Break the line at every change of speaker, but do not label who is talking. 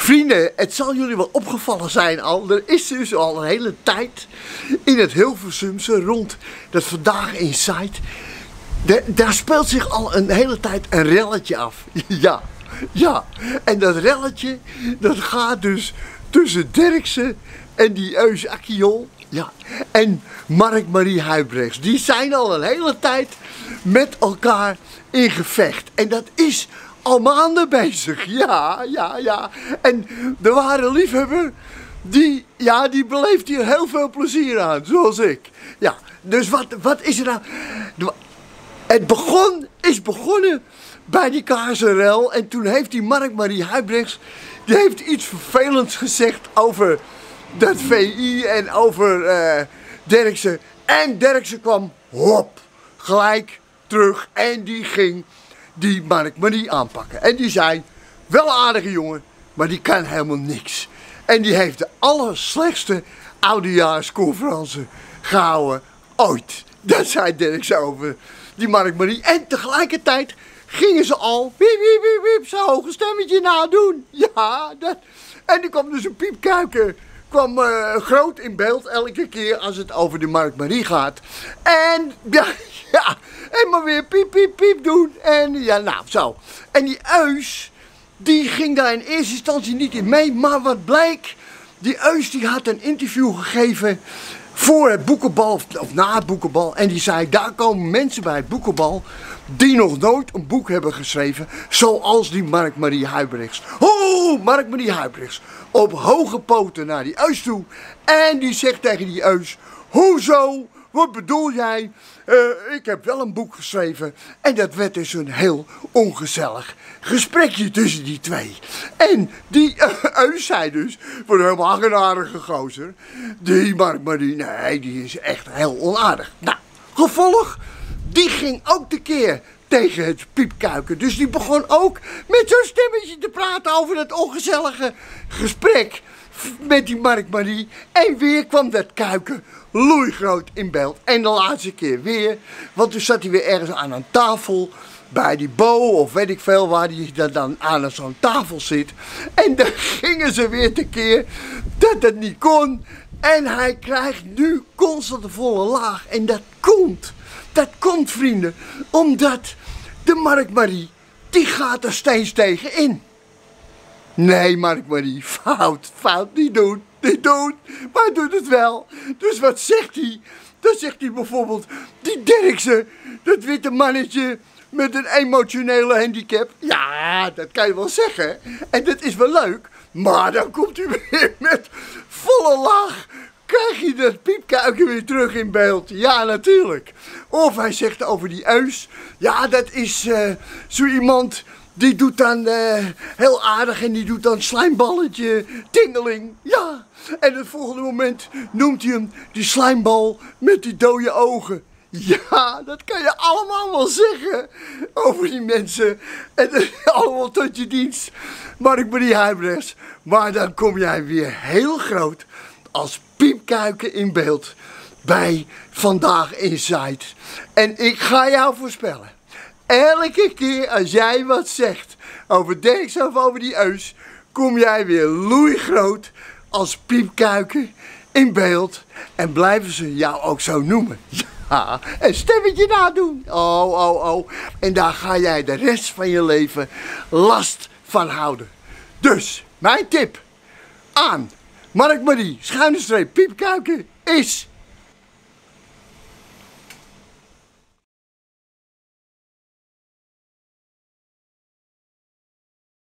Vrienden, het zal jullie wel opgevallen zijn al. Er is dus al een hele tijd in het Hilversumse rond dat Vandaag Inside. Daar speelt zich al een hele tijd een relletje af. Ja. En dat relletje, dat gaat dus tussen Derksen en die Eus Akkiol. Ja. En Mark-Marie Huibrechts. Die zijn al een hele tijd met elkaar in gevecht. En dat is al maanden bezig. Ja. En de ware liefhebber, die beleeft hier heel veel plezier aan. Zoals ik. Ja. Dus wat is er nou? Het is begonnen bij die kaarsenrel. En toen heeft die Mark-Marie Huibrechts, die heeft iets vervelends gezegd over dat VI en over Derksen. En Derksen kwam gelijk terug en die ging die Mark-Marie aanpakken. En die zei, wel een aardige jongen, maar die kan helemaal niks. En die heeft de allerslechtste oudejaarsconferentie gehouden ooit. Dat zei Derksen over die Mark-Marie. En tegelijkertijd gingen ze al wiep, zo'n hoge stemmetje nadoen. Ja, dat. En die kwam dus een piepkuiken. Kwam groot in beeld elke keer als het over de Mark-Marie gaat. En en maar weer piep doen. En ja, nou zo. En die Eus, die ging daar in eerste instantie niet in mee. Maar wat bleek, die Eus die had een interview gegeven voor het boekenbal, of na het boekenbal. En die zei, daar komen mensen bij het boekenbal die nog nooit een boek hebben geschreven, zoals die Mark-Marie Huibrechts. Mark-Marie Huibrechts, op hoge poten naar die Eus toe. En die zegt tegen die Eus, hoezo? Wat bedoel jij? Ik heb wel een boek geschreven. En dat werd dus een heel ongezellig gesprekje tussen die twee. En die Eus zei dus, voor een helemaal geen aardige gozer, die Mark-Marie, nee, die is echt heel onaardig. Nou, gevolg, die ging ook tekeer tegen het piepkuiken. Dus die begon ook met zo'n stemmetje te praten over dat ongezellige gesprek met die Mark-Marie. En weer kwam dat kuiken loeigroot in beeld. En de laatste keer weer, want toen zat hij weer ergens aan een tafel bij die Bo, of weet ik veel waar hij dan aan zo'n tafel zit. En dan gingen ze weer tekeer dat het niet kon. En hij krijgt nu constant de volle laag. En dat komt vrienden, omdat de Mark-Marie, die gaat er steeds tegen in. Nee, Mark-Marie, fout, niet doen, maar hij doet het wel. Dus wat zegt hij? Dan zegt hij bijvoorbeeld, die Derksen, dat witte mannetje met een emotionele handicap. Ja, dat kan je wel zeggen. En dat is wel leuk, maar dan komt hij weer met volle laag. Krijg je dat piepkuiken weer terug in beeld? Ja, natuurlijk. Of hij zegt over die Eus, ja, dat is zo iemand, die doet dan heel aardig en die doet dan slijmballetje, tingeling. Ja, en het volgende moment noemt hij hem die slijmbal met die dode ogen. Ja, dat kan je allemaal wel zeggen over die mensen. En allemaal tot je dienst, Mark-Marie Huibrechts. Maar dan kom jij weer heel groot als piepkuiken in beeld bij Vandaag Inside. En ik ga jou voorspellen, elke keer als jij wat zegt over Derksen of over die Eus, kom jij weer loeigroot als piepkuiken in beeld. En blijven ze jou ook zo noemen. Ja, een stemmetje nadoen. Oh. En daar ga jij de rest van je leven last van houden. Dus, mijn tip aan Mark-Marie, _piepkuiken is